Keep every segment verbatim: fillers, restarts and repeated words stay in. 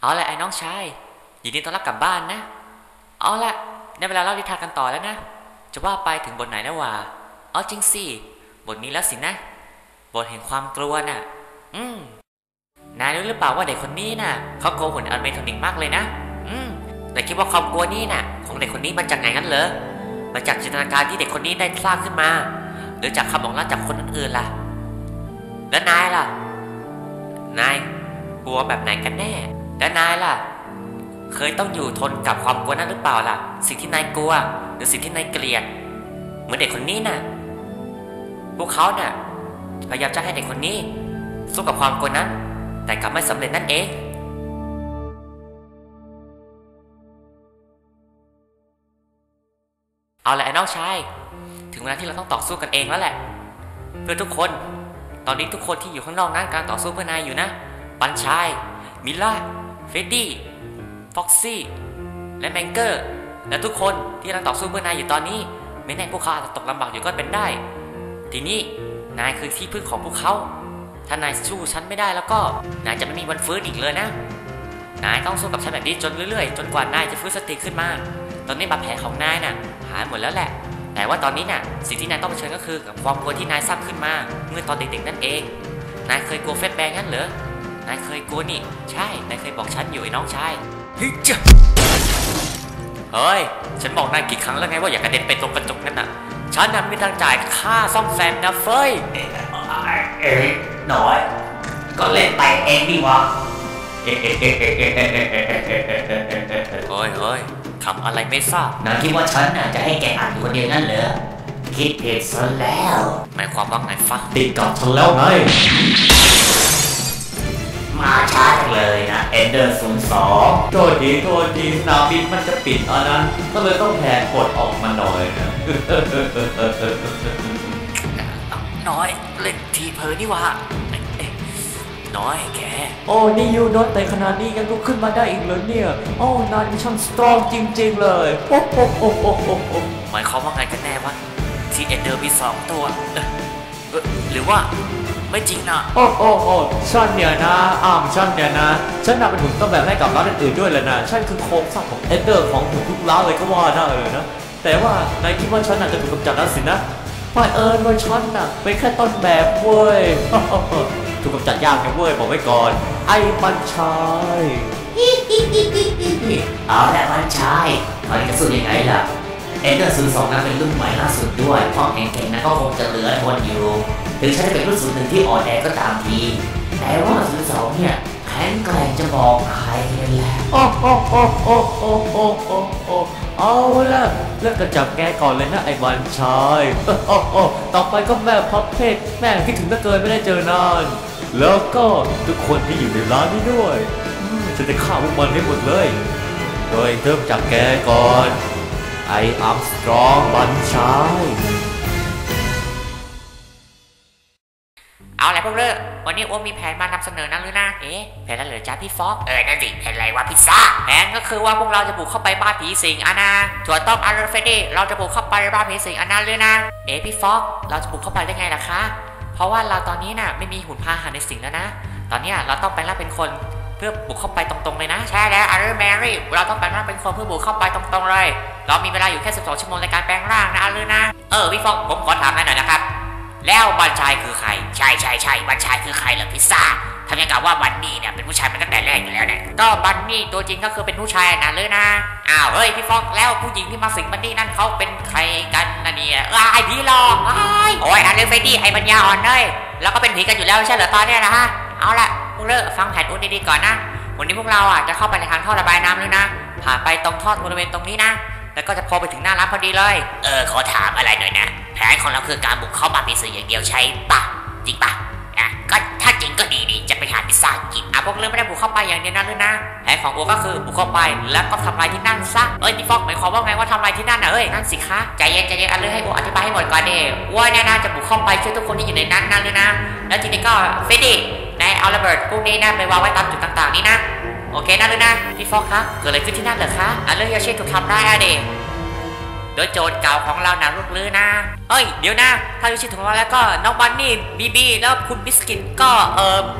เอาละไอ้น้องชายยินดีต้อนรับกลับบ้านนะเอาละได้เวลาเล่านิทานกันต่อแล้วนะจะว่าไปถึงบทไหนนะวะเอาจริงสิบทนี้แล้วสินะบทแห่งความกลัวน่ะอืมนายรู้หรือเปล่าว่าเด็กคนนี้น่ะเขาโกหกอันเมทอนิกมากเลยนะอืมแต่คิดว่าความกลัวนี่น่ะของเด็กคนนี้มันจากไหนกันเหรอมาจากจินตนาการที่เด็กคนนี้ได้สร้างขึ้นมาหรือจากคำบอกเล่าจากคนอื่นๆล่ะแล้วนายล่ะนายกลัวแบบไหนกันแน่แล้วนายล่ะเคยต้องอยู่ทนกับความกลัวนั้นหรือเปล่าล่ะสิ่งที่นายกลัวหรือสิ่งที่นายเกลียดเหมือนเด็กคนนี้น่ะพวกเขาน่ะพยายามจะให้เด็กคนนี้สู้กับความกลัวนั้นแต่กลับไม่สำเร็จนั่นเองเอาละไอ้น้องชายถึงเวลาที่เราต้องต่อสู้กันเองแล้วแหละเพื่อทุกคนตอนนี้ทุกคนที่อยู่ข้างนอกนั้นการต่อสู้เพื่อนายอยู่นะปันชายมิล่าเฟดดี้ฟ็อกซี่และแมงเกอร์และทุกคนที่กำลังต่อสู้เพื่อนายอยู่ตอนนี้ไม่แน่พวกเขาอาจจะตกลำบากอยู่ก็เป็นได้ทีนี้นายคือที่พึ่งของพวกเขาถ้านายสู้ฉันไม่ได้แล้วก็นายจะไม่มีวันฟื้นอีกเลยนะนายต้องสู้กับฉันแบบนี้จนเรื่อยๆจนกว่านายจะฟื้นสติขึ้นมาตอนนี้บาดแผลของนายน่ะหายหมดแล้วแหละแต่ว่าตอนนี้น่ะสิ่งที่นายต้องเผชิญก็คือกับความกลัวที่นายสร้างขึ้นมาเมื่อตอนเด็กๆนั่นเองนายเคยกลัวเฟสแบงงั้นเหรอนายเคยกลัวนี่ใช่นายเคยบอกฉันอยู่ไอ้น้องชายเฮ้ยจ้ะเฮ้ยฉันบอกนายกี่ครั้งแล้วไงว่าอย่ากระเด็นไปตรงกระจกนั่นน่ะฉันนั้นไม่ต้องจ่ายค่าซ่อมแซมนะเฟ้ยเอ้ยหน่อยก็เล่นไปเองดิวะเฮ้ยเฮ้ยทำอะไรไม่ทราบนายคิดว่าฉันน่ะจะให้แกอ่านอยู่คนเดียวนั่นเหรอคิดผิดซะแล้วหมายความว่าไงฟ้าติดกับฉันแล้วไงมาช้าจังเลยนะเอนเดอร์ศูนย์สองโทษทีโทษทีสนามบินมันจะปิดอ่ะนะก็เลยต้องแหกกฎออกมาหน่อยนะน้อยเล่นทีเพอนี่วะน้อยแกโอ้นี่ยูโนตแต่ขนาดนี้ยังลุกขึ้นมาได้อีกเลยเนี่ยโอ้นายช่างสตรองจริงๆเลยโอ้โหโอ้โหโอ้โหหมายความว่าไงกันแน่วะที่เอนเดอร์มีสองตัวหรือว่าไม่จริงนะโอ้โอ้โอ้ฉันเนี่ยนะอ้ามฉันเนี่ยนะฉันนำเป็นหุ่นต้นแบบให้กับร้านอื่นๆด้วยเลยนะฉันคือโครงสร้างของเอนเดอร์ของหุ่นทุกร้านเลยก็ว่าได้เลยนะแต่ว่านายคิดว่าฉันอาจจะถูกกำจัดแล้วสินะไม่เอิญว่าฉันน่ะเป็นแค่ต้นแบบเว้ยถูกกำจัดยากนะเว้ยบอกไว้ก่อนไอ้บัญชายเอาแหละบัญชายตอนนี้จะสู้ยังไงล่ะเอนเดอร์ศูนย์สองนั้นเป็นรุ่นใหม่ล่าสุดด้วยพวกแข่งๆนั้นก็คงจะเหลือทนอยู่ถึงฉันจะเป็นรุ่นศูนย์หนึ่งที่อ่อนแอก็ตามทีแต่ว่าศูนย์สองเนี่ยแข็งแกร่งจะบอกใครกันแหละโอ้โอ้โอ้โอ้โอ้โอ้โอ้โอ้เอาละเลิกกระจับแกก่อนเลยนะไอ้บัญชายโอ้โอ้ต่อไปก็แม่พับเพชรแม่คิดถึงเหลือเกินไม่ได้เจอนานแล้วก็ทุกคนที่อยู่ในร้านนี้ด้วยฉันจะฆ่าพวกมันให้หมดเลยโดยเริ่มจากแกก่อนไอ้อาร์มสตรองบัญชายเอาละพวกเลิกวันนี้โอมีแผนมานำเสนอนะหรือนะเอ๊ะแผนอะไรเหรอจ๊ะพี่ฟอกเออนั่นสิแผนอะไรวะพิซซ่าแผนก็คือว่าพวกเราจะบุกเข้าไปบ้านผีสิงอานาถั่วต้มอาร์เฟดี้เราจะบุกเข้าไปบ้านผีสิงอานาเลยนะเอ๊ะพี่ฟอกเราจะบุกเข้าไปได้ไงล่ะคะเพราะว่าเราตอนนี้น่ะไม่มีหุ่นพาหะในสิงแล้วนะตอนนี้เราต้องแปลงร่างเป็นคนเพื่อบุกเข้าไปตรงๆเลยนะใช่แล้วอาร์แมรี่เราต้องแปลงร่างเป็นคนเพื่อบุกเข้าไปตรงๆเลยเรามีเวลาอยู่แค่สิบสองชั่วโมงในการแปลงร่างนะอาร์นะเออพี่ฟอกผมขอถามหน่อยนะครับแล้วบัญชายคือใครใช่ใช่ใช่บัญชายคือใครเหรอพิซซ่าทำยังกับว่าบันนี่เนี่ยเป็นผู้ชายมาตั้งแต่แรกอยู่แล้วเนี่ยก็บันนี่ตัวจริงก็คือเป็นผู้ชายนะเลยนะอ้าวเฮ้ยพี่ฟอกแล้วผู้หญิงที่มาสิงบันนี่นั่นเขาเป็นใครกันนะเนี่ยไอ้พี่หลอกไอ้โอ้ยอันเลฟเฟดี้ไอ้ปัญญาอ่อนเลยแล้วก็เป็นผีกันอยู่แล้วใช่เหรอตอนเนี้ยนะฮะเอาละพวกเลิกฟังแผนอุ้นดีๆก่อนนะวันนี้พวกเราอ่ะจะเข้าไปในทางท่อระบายน้ำเลยนะผ่านไปตรงท่อบริเวณตรงนี้นะแล้วก็จะพอไปถึงหน้าร้านพอดีเลยเออขอถามอะไรหน่อยนะแผนของเราคือการบุกเข้ามาพิซซ่าอย่างเดียวใช่ปะจริงปะอ่ะก็ถ้าจริงก็ดีดีจะไปหาพิซซ่ากินอ่ะพวกเรื่องไม่ได้บุกเข้าไปอย่างเดียวนั่นเลยนะแผนของโอก็คือบุกเข้าไปแล้วก็ทำลายที่นั่นซะเอ้ยพี่ฟอกหมายความว่าไงว่าทำลายที่นั่นอ่ะเอ้ยนั่นสิคะใจเย็นใจเย็นอันเลยให้โออธิบายให้หมดก่อนเด้ว่าเนี่ยนะจะบุกเข้าไปช่วยทุกคนที่อยู่ในนั้นนั่นเลยนะแล้วทีนี้ก็เฟดดี้นายเอาระเบิดพวกนี้นะไปวางไว้ตามจุดต่างๆนี้นะโอเคนั่นเลยนะพี่ฟอกคะเกิดอะไรขึ้นที่นั่นเหรอคะอันเลยยาชิถูกทำร้ายอะเด้โดยโจทย์เก่าของเรานะลูกลือนะเอ้ยเดี๋ยวนะถ้ายูชิถูกทำร้ายแล้วก็น้องบันนี่บีบีแล้วคุณบิสกิตก็เออ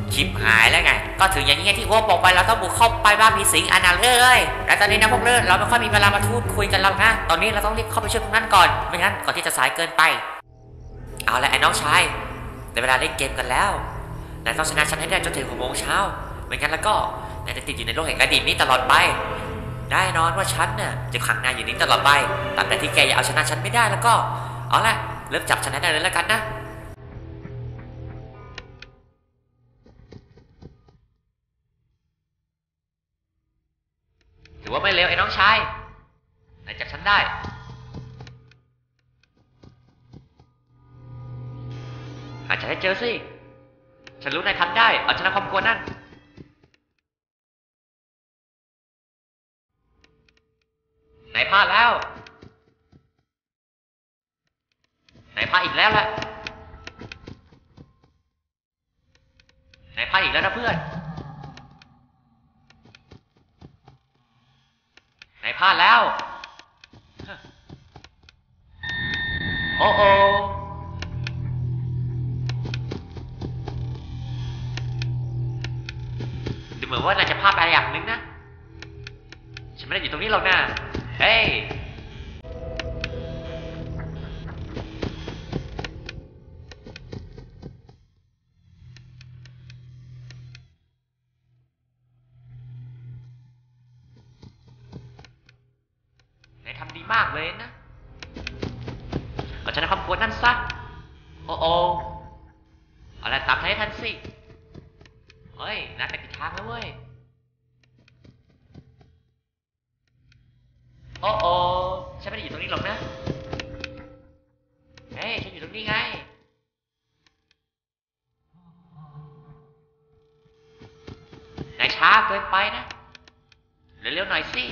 ชิบหายแล้วไงก็ถึงอย่างนี้ที่อ้วบอกไปเราต้องบุกเข้าไปบ้านผีสิงอันนั้นเลยและตอนนี้นะพวกเลิศเราไม่ค่อยมีเวลามาพูดคุยกันแล้วนะตอนนี้เราต้องรีบเข้าไปช่วยพวกนั้นก่อนไม่งั้นก่อนที่จะสายเกินไปเอาละไอ้น้องชายในเวลาเล่นเกมกันแล้วนายต้องชนะฉันให้ได้จนถึงหกโมงเช้าไม่งั้นแล้วก็นายจะติดอยู่ในโลกแห่งอดีตนี้ตลอดไปแน่นอนว่าฉันเนี่ยจะขังนายอยู่นี้ตลอดไปตราบใดที่แกยังเอาชนะฉันไม่ได้แล้วก็เอาละเริ่มจับฉันให้ได้เลยแล้วกันนะถือว่าไม่เลวไอ้น้องชายนายจับฉันได้หาฉันให้เจอสิฉันรู้นายทำได้เอาชนะความกลัวนั่นนายพลาดแล้วนายพลาดอีกแล้วแหละนายพลาดอีกแล้วนะเพื่อนนายพลาดแล้วโอ้โอดูเหมือนว่านายจะพลาดไปอย่างนึงนะฉันไม่ได้อยู่ตรงนี้หรอกนะเฮ้ยนายทำดีมากเลยนะเอาชนะความกลัวนั่นซะโอ้โอเอาละตามฉันให้ทันสิเฮ้ยนายไปผิดทางแล้วเว้ยโอ้โอฉันไม่ได้อยู่ตรงนี้หรอกนะเฮ้ยฉันอยู่ตรงนี้ไงนายช้าเกินไปนะเร็วๆหน่อยสิ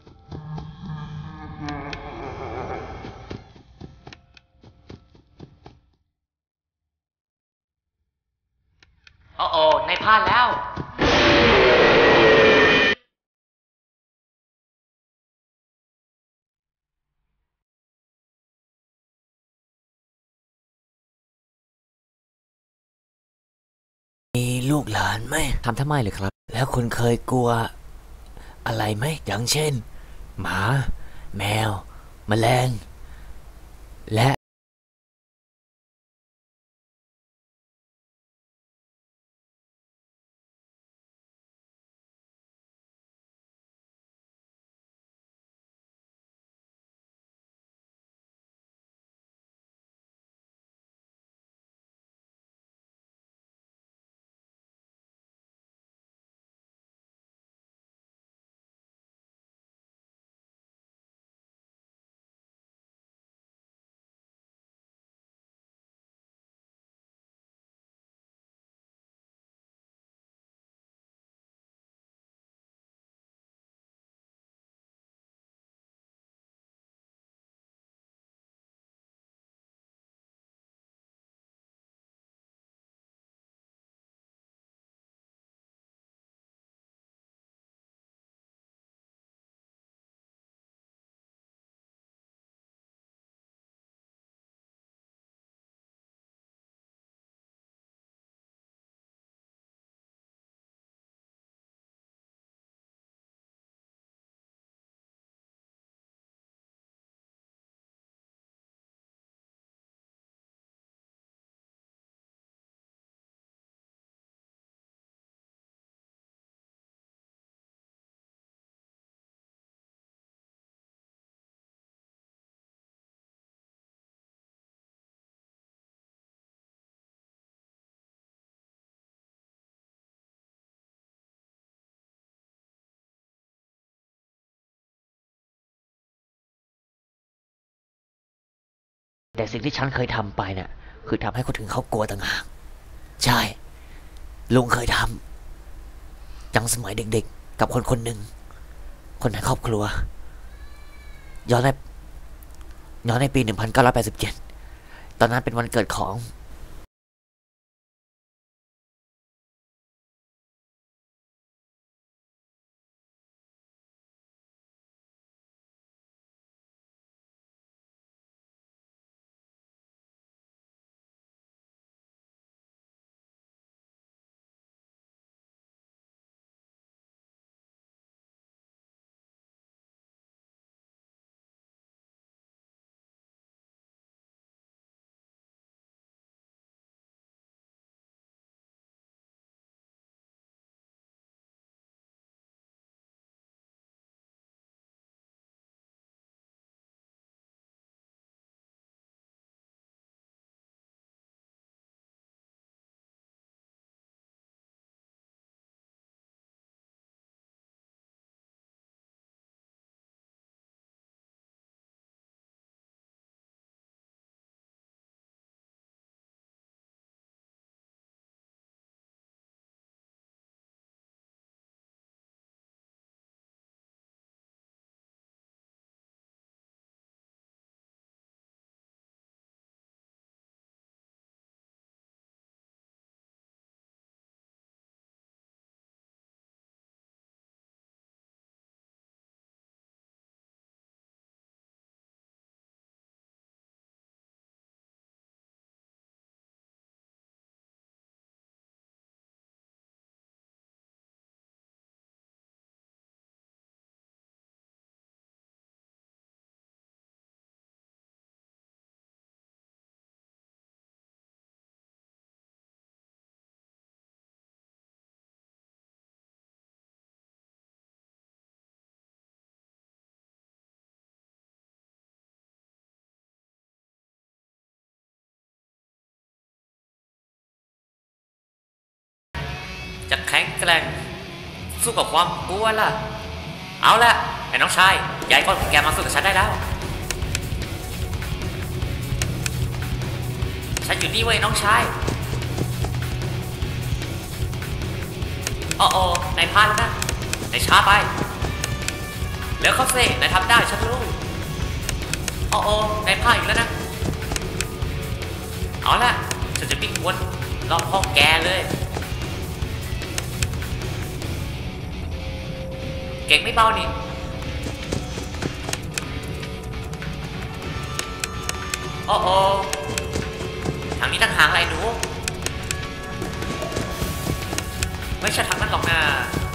โอ้โอนายพลาดแล้วมีลูกหลานไหมทำทำไมเลยครับแล้วคุณเคยกลัวอะไรไหมอย่างเช่นหมาแมวแมลงและแต่สิ่งที่ฉันเคยทำไปเนี่ยคือทำให้คนอื่นเขากลัวต่างหากใช่ลุงเคยทำยังสมัยเด็กๆกับคนคนหนึ่งคนในครอบครัวย้อนในย้อนในปีหนึ่งพันเก้าร้อยแปดสิบเจ็ดตอนนั้นเป็นวันเกิดของงแกร่งสู้กับความกลัวล่ะเอาละไอ้น้องชายย้ายก้อนของแกมาสู้กับฉันได้แล้วฉันอยู่นี่เว้ยน้องชายอ๋อโอ้นายพลาดแล้วนะนายช้าไปแล้วเขาเซ่นายทำได้ฉันรู้อ๋อโอ้นายพลาดอีกแล้วนะเอาละฉันจะวิ่งวนรอบห้องแกเลยเก่งไม่เบานี่โอ้โอ้ทางนี้ตั้งหางอะไรหนูไม่ใช่ทางนั้นหรอกนะ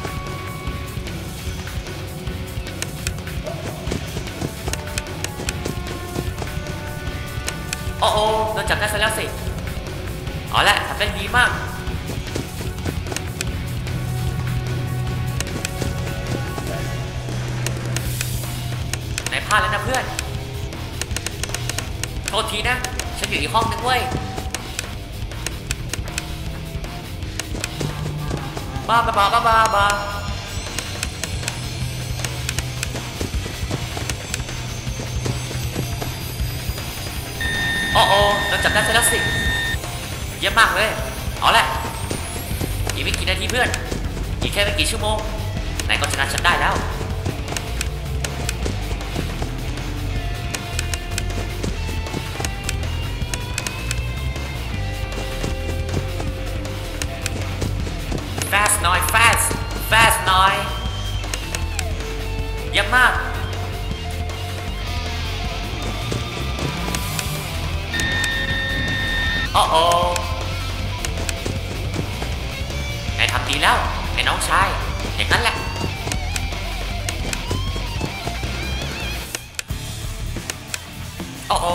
โอ้โอ้โดนจับได้ซะแล้วสิเอาละทำได้ดีมากนายพลาดแล้วนะเพื่อนโทษทีนะฉันอยู่อีกห้องนึงเว้ยบ้าบ้าบ้าบ้าบ้าบ้าโอ้โอ้โดนจับได้ซะแล้วสิเยี่ยมมากเลยเอาละอีกไม่กี่นาทีเพื่อนอีกแค่ไม่กี่ชั่วโมงนายก็ชนะฉันได้แล้วfast หน่อย fast fast หน่อยเยี่ยมมากโอ้โอ้นายทำดีแล้วไอ้น้องชายอย่างนั้นแหละโอ้โอ้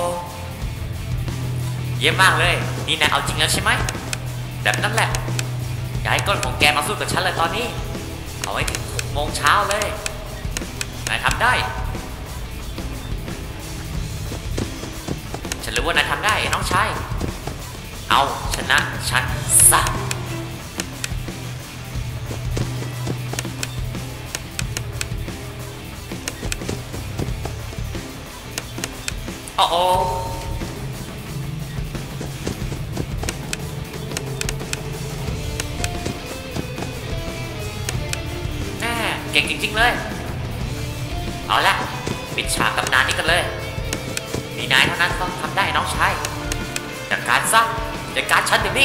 เยี่ยมมากเลยนี่นายเอาจริงแล้วใช่ไหมแบบนั้นแหละอย่าให้ก้นของแกมาสู้กับฉันเลยตอนนี้เอาไว้ถึงหกโมงเช้าเลยนายทำได้ฉันรู้ว่านายทำได้ไอ้น้องชายเอาชนะฉันซะโอ้โอ้เก่งจริงๆเลยเอาละปิดฉากตำนานนี้กันเลยมีนายเท่านั้นต้องทำได้น้องชายจัดการซะจัดการฉันเดี๋ยวนี้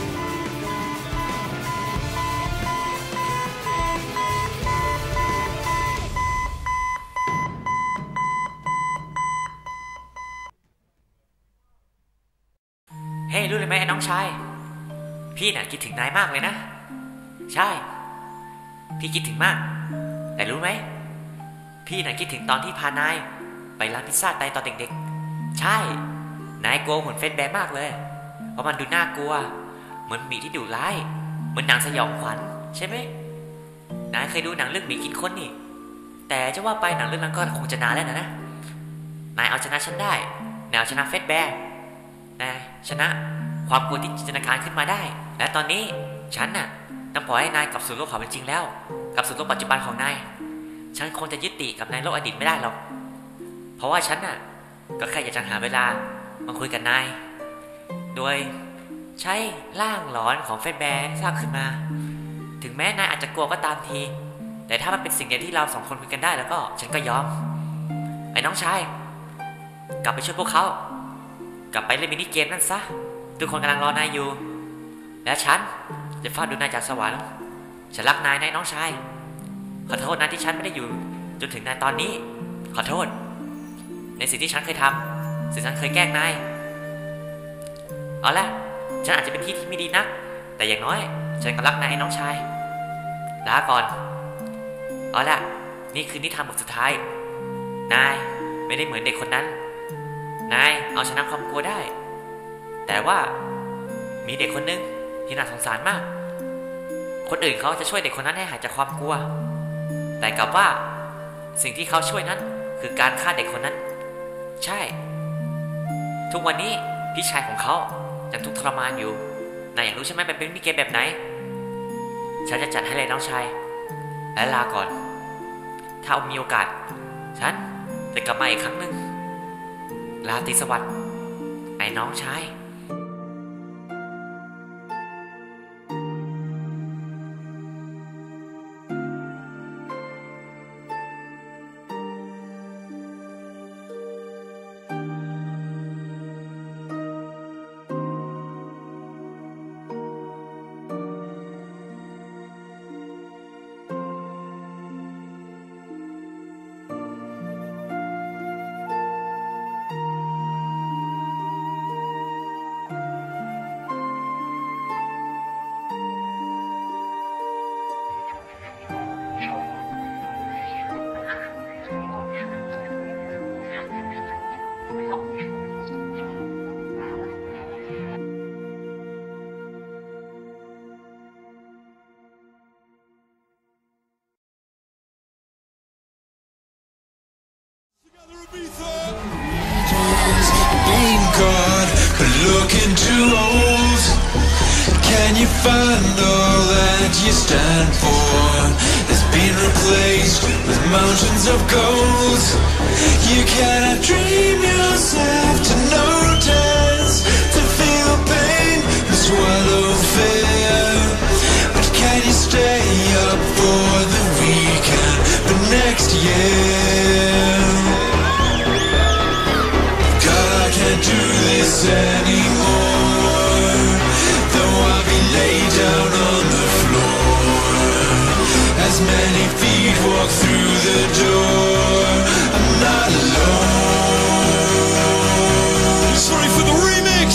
เฮ้ยรู้เลยไหมไอ้น้องชายพี่น่ะคิดถึงนายมากเลยนะใช่พี่คิดถึงมากแต่รู้ไหมพี่น่ะคิดถึงตอนที่พานายไปร้านพิซซ่าไตตอนเด็กๆใช่นายกลัวหุ่นเฟสแบร์มากเลยเพราะมันดูน่ากลัวเหมือนหมีที่ดุร้ายเหมือนหนังสยองขวัญใช่ไหมนายเคยดูหนังเรื่องหมีกินคนนี่แต่จะว่าไปหนังเรื่องนั้นก็คงจะนานแล้วนะนะนายเอาชนะฉันได้นายเอาชนะเฟสแบร์นายชนะความกลัวที่จินตนาการขึ้นมาได้และตอนนี้ฉันน่ะต้องปล่อยให้นายกลับสู่โลกความเป็นจริงแล้วกลับสู่โลกปัจจุบันของนายฉันคงจะยึดติดกับนายโลกอดีตไม่ได้หรอกเพราะว่าฉันน่ะก็แค่อยากจะหาเวลามาคุยกับนายโดยใช้ร่างหลอนของเฟสแบร์สร้างขึ้นมาถึงแม้นายอาจจะกลัวก็ตามทีแต่ถ้ามันเป็นสิ่งเดียวที่เราสองคนคุยกันได้แล้วก็ฉันก็ยอมไอ้น้องชายกลับไปช่วยพวกเขากลับไปเล่นมินิเกมนั่นซะทุกคนกำลังรอนายอยู่และฉันจะเฝ้าดูนายจากสวรรค์ฉันรักนายนายน้องชายขอโทษนะที่ฉันไม่ได้อยู่จนถึงนายตอนนี้ขอโทษในสิ่งที่ฉันเคยทำสิ่งที่ฉันเคยแกล้งนายเอาละฉันอาจจะเป็นที่ที่ไม่ดีนักแต่อย่างน้อยฉันก็รักนายน้องชายลาก่อนเอาละนี่คือนิทานบทสุดท้ายนายไม่ได้เหมือนเด็กคนนั้นนายเอาชนะความกลัวได้แต่ว่ามีเด็กคนนึงที่น่าสงสารมากคนอื่นเขาจะช่วยเด็กคนนั้นให้หายจากความกลัวแต่กลับว่าสิ่งที่เขาช่วยนั้นคือการฆ่าเด็กคนนั้นใช่ทุกวันนี้พี่ชายของเขายังทุกข์ทรมานอยู่นายอยากรู้ใช่ไหมมันเป็นมินิเกมแบบไหนฉันจะจัดให้เลยน้องชายและลาก่อนถ้ามีโอกาสฉันจะกลับมาอีกครั้งหนึ่งลาตรีสวัสดิ์ไอ้น้องชาย Ain't God, but looking too old. Can you find all that you stand for has been replaced with mountains of gold? You cannot dream yourself to notice, to feel pain and swallow fear. But can you stay up for the weekend, but next year? Can't do this anymore, though I'll be laid down on the floor. As many feet walk through the door, I'm not alone. Sorry for the remix.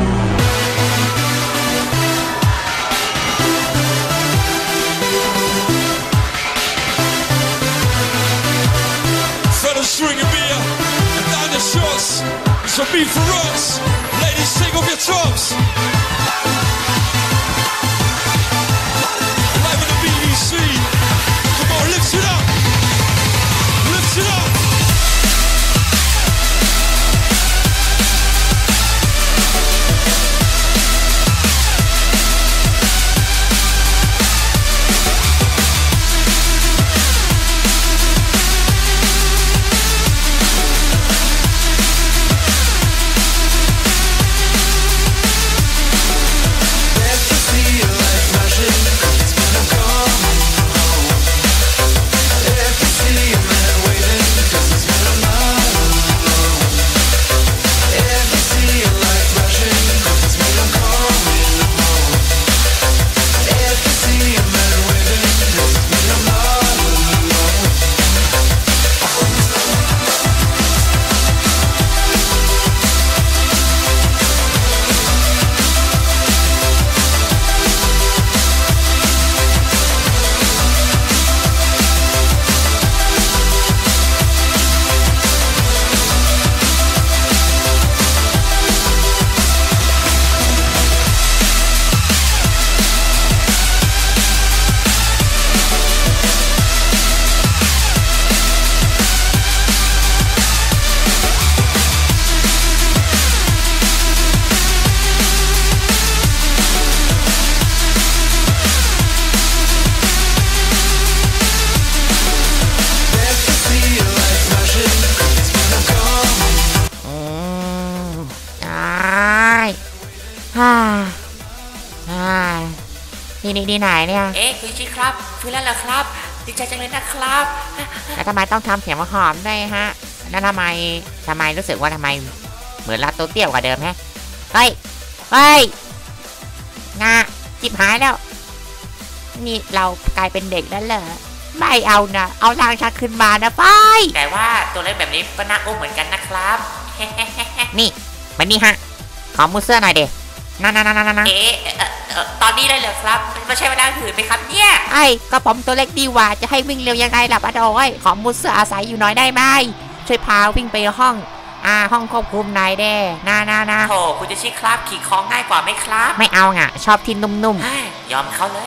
Fellas, string a beer and down the shots. So be for us, ladies, take off your tops. Live in the B B C. Come on, lift it up. Lift it up. นี่นี่นี่ไหนเนี่ยเอ๊ะคุณชิครับฟื้นแล้วเหรอครับดีใจจังเลยนะครับแล้วทำไมต้องทำเสียงหอมด้วยฮะแล้วทำไมทำไมรู้สึกว่าทำไมเหมือนรัดตัวเตี้ยวกว่าเดิมฮะเฮ้ยเฮ้ยงาจิบหายแล้วนี่เรากลายเป็นเด็กแล้วเหรอไม่เอานะเอาร่างชักขึ้นมานะไปแต่ว่าตัวเล็กแบบนี้ก็น่าอุ้มเหมือนกันนะครับนี่มานี่ฮะขอมือเสื้อหน่อยเด็นั่นนั่นนั่นนั่นเอ๊ะตอนนี้เลยเหรอครับไม่ใช่เวลาถือไหมครับเนี่ยไอ้ก็ผมตัวเล็กดีว่าจะให้วิ่งเร็วยังไงล่ะป้าดอยขอมุดเสื้ออาศัยอยู่หน่อยได้ไหมช่วยพาวิ่งไปห้องอ่าห้องควบคุมนายแด่นานานาโธ่คุณจะชี้ครับขี่คอง่ายกว่าไหมครับไม่เอาอ่ะชอบที่นุ่มๆยอมเขาเลย